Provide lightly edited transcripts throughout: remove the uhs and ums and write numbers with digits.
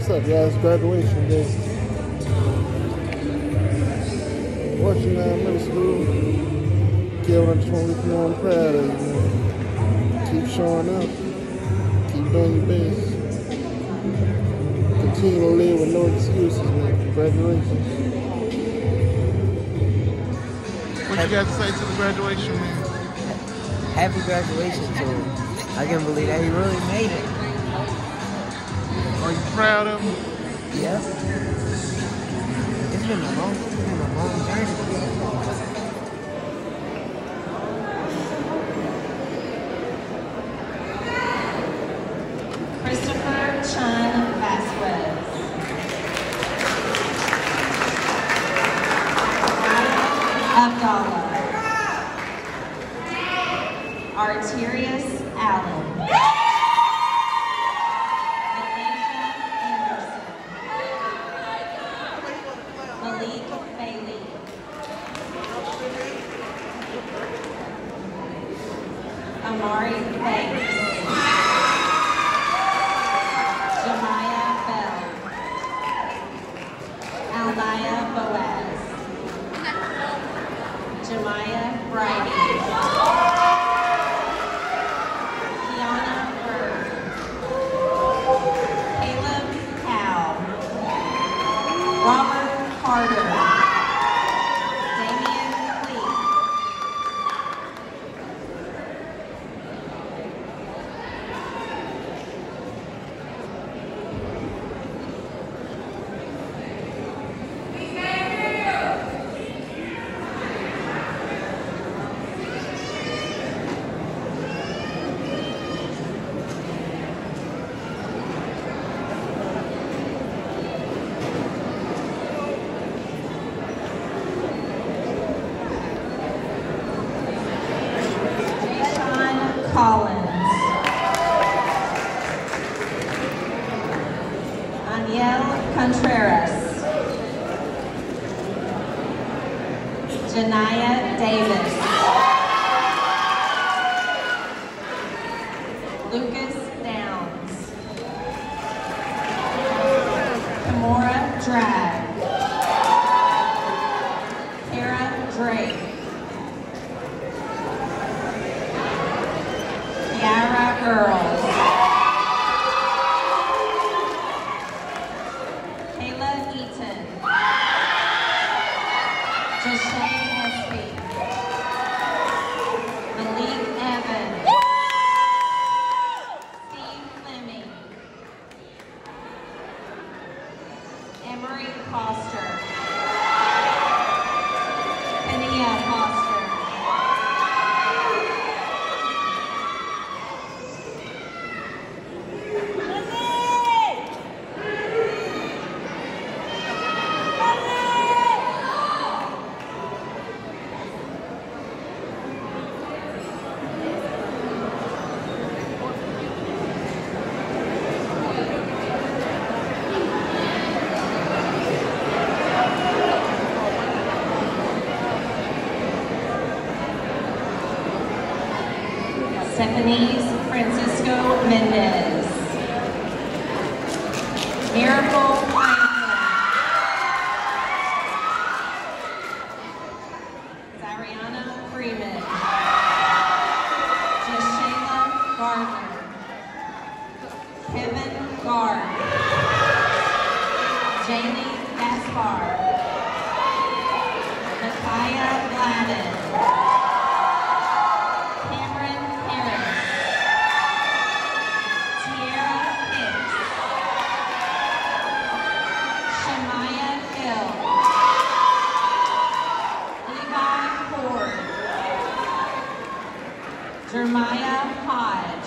up? Yeah, it's graduation day. Washington Middle School. Kelvin, I just want to let you know I'm proud of you, man. Keep showing up. Keep doing your best. Continue to live with no excuses, man. Congratulations. What you got to say to the graduation, man? Happy graduation to him. I can't believe that he really made it. Are you proud of him? Yeah. It's been a long journey. Abdallah. Arterius Allen. Alicia Anderson. Malik Bailey. Amari Banks. Jemiah Bell. Alnaya Boaz. Jemiah Bridey. Kiana Bird. Caleb Cow. Robert Carter. Damian Cleek. Collins. Aniel Contreras. Janaya Davis. Lucas Downs. Kimora Drag. Kara Drake. Kiara Earls. Kayla Eaton. Jashay Espy. Malik Evans. Steve Fleming. Emery Foster. Kenia Foster. Stephanie Francisco Mendez. Miracle Franklin. Zariana Freeman. Jashayla Gardner. Kevin Gard. Jaylee Gaspar. Nakaya Gladden. Jeremiah Hodge.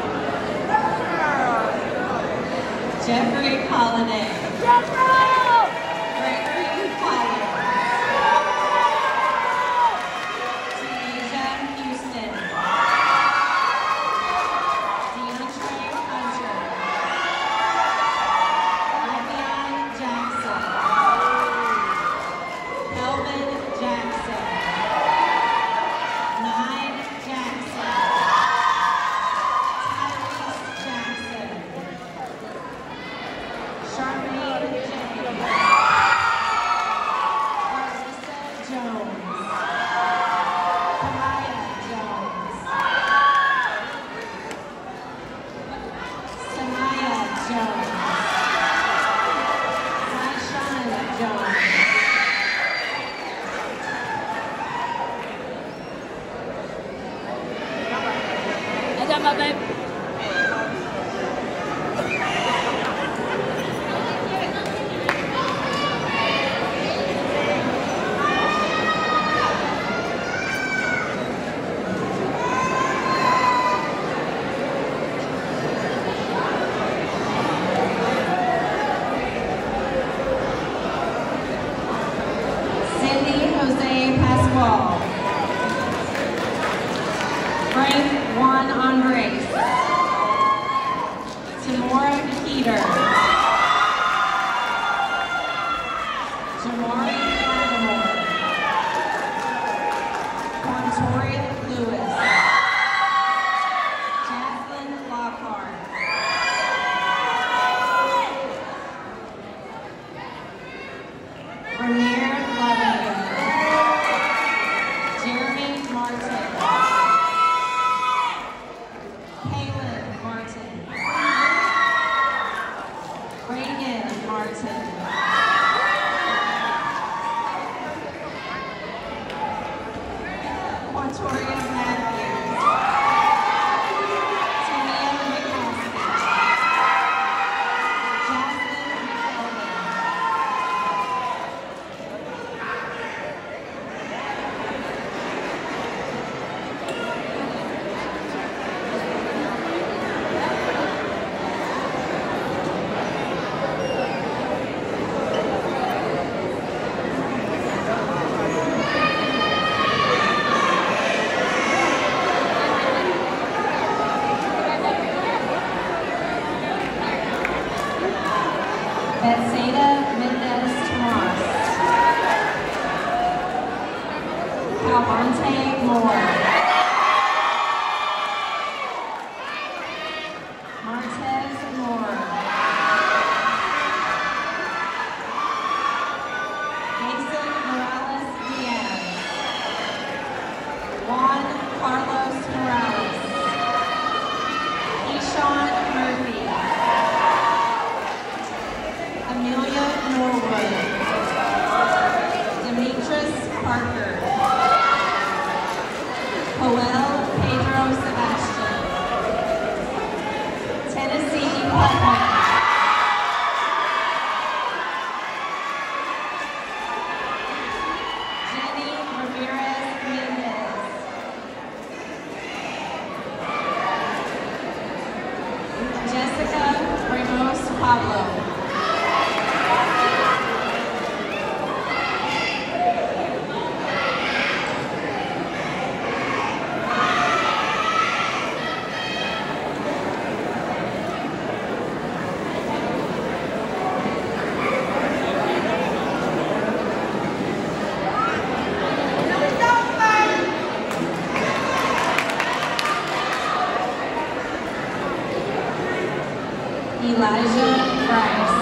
Jeffrey Holiday. Lockhart. Ramir Levin. Jeremy Martin. Kaylin Martin. Reagan Martin. Quatoria Matthews. Tamia McCaskey. Jasmine Kelvin. Bethsaida Mendez Tomas. Calvante Moore. Martez Moore. Mason Morales Diaz. Juan Carlos Morales. Eshawn Murphy. Amelia Norwood. Demetris Parker. Joel Pedro Sebastian. Tennessee Putnam. Jenny Ramirez Mendez. Jessica Ramos Pablo. Elijah Price.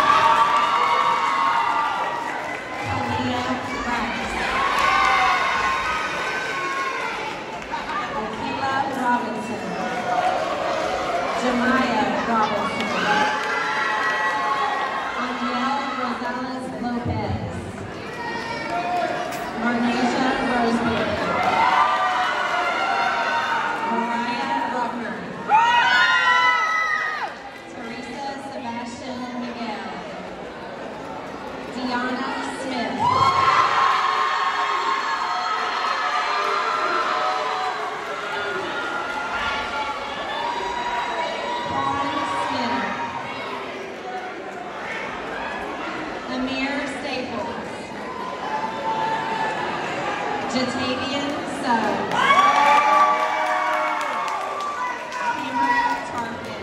Aaliyah Price. Akila Robinson. Jemiah Robinson. Aniel Rosales Lopez. Marnasia Roseberry. Mariah Rucker. Teresa Sebastian Miguel. Deanna Smith. Paul Smith. Amir Staples. Jatavian Suggs. Cameron Tarkin.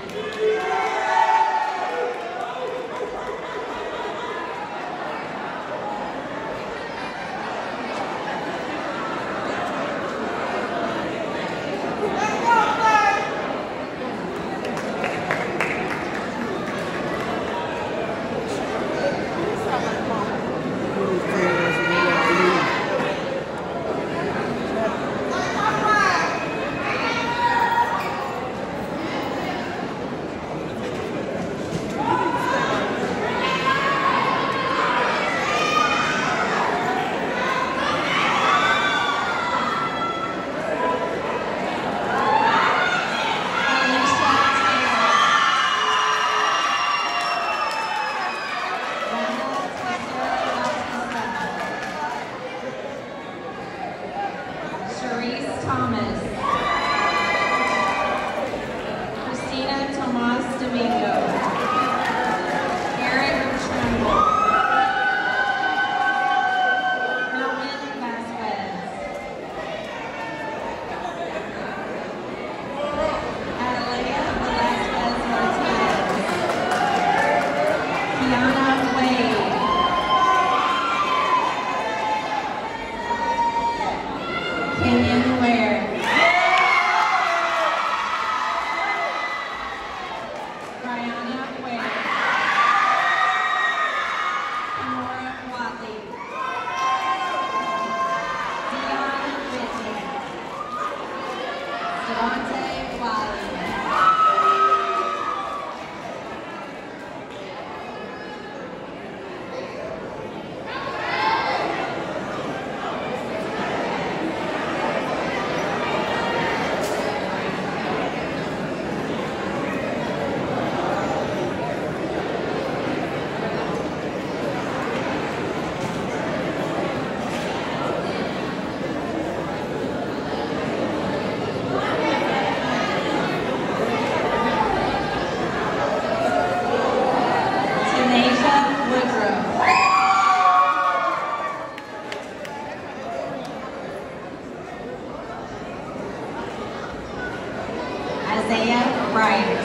right.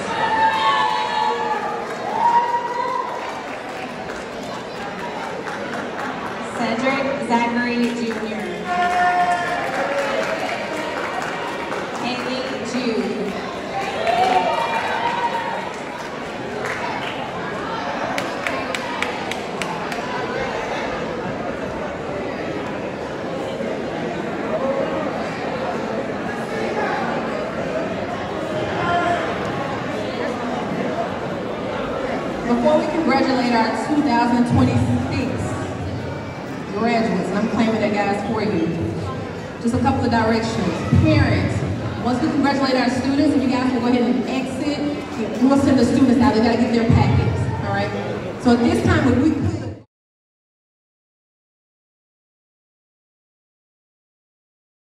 Cedric Zachary Jr. Haley Jude. Before we congratulate our 2026 graduates, and I'm claiming that, guys, for you, just a couple of directions. Parents, once we congratulate our students, if you guys will go ahead and exit, we'll send the students out. They got to get their packets, all right? So at this time, if we could